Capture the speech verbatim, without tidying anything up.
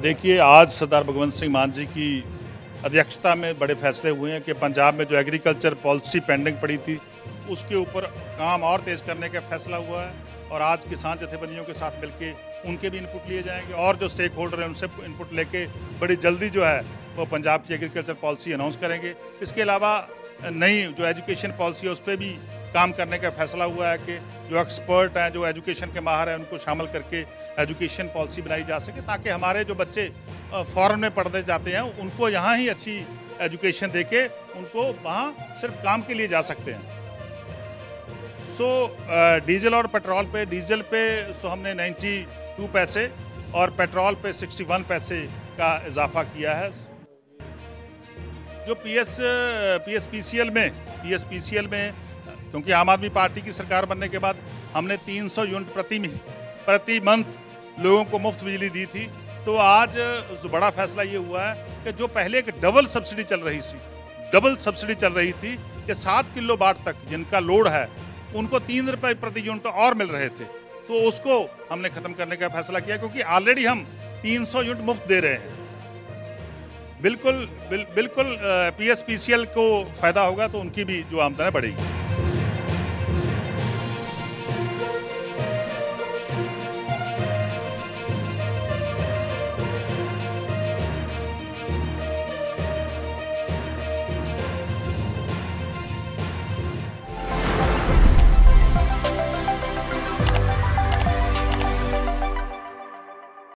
देखिए, आज सरदार भगवंत सिंह मान जी की अध्यक्षता में बड़े फैसले हुए हैं कि पंजाब में जो एग्रीकल्चर पॉलिसी पेंडिंग पड़ी थी उसके ऊपर काम और तेज़ करने का फैसला हुआ है और आज किसान जथेबंदियों के साथ मिलके उनके भी इनपुट लिए जाएंगे और जो स्टेक होल्डर हैं उनसे इनपुट लेके बड़ी जल्दी जो है वो पंजाब की एग्रीकल्चर पॉलिसी अनाउंस करेंगे। इसके अलावा नई जो एजुकेशन पॉलिसी है उस पर भी काम करने का फैसला हुआ है कि जो एक्सपर्ट हैं, जो एजुकेशन के माहर हैं, उनको शामिल करके एजुकेशन पॉलिसी बनाई जा सके ताकि हमारे जो बच्चे फॉरेन में पढ़ने जाते हैं उनको यहाँ ही अच्छी एजुकेशन देके उनको वहाँ सिर्फ काम के लिए जा सकते हैं। सो डीजल और पेट्रोल पे डीजल पे सो हमने बानवे पैसे और पेट्रोल पे इकसठ पैसे का इजाफा किया है। जो पीएस पीएसपीसीएल में पीएसपीसीएल में क्योंकि आम आदमी पार्टी की सरकार बनने के बाद हमने तीन सौ यूनिट प्रति प्रति मंथ लोगों को मुफ्त बिजली दी थी, तो आज जो बड़ा फैसला ये हुआ है कि जो पहले एक डबल सब्सिडी चल रही थी डबल सब्सिडी चल रही थी कि सात किलो वाट तक जिनका लोड है उनको तीन रुपए प्रति यूनिट और मिल रहे थे, तो उसको हमने खत्म करने का फैसला किया क्योंकि ऑलरेडी हम तीन सौ यूनिट मुफ्त दे रहे हैं। बिल्कुल बिल, बिल्कुल पीएसपीसीएल को फायदा होगा तो उनकी भी जो आमदनी बढ़ेगी।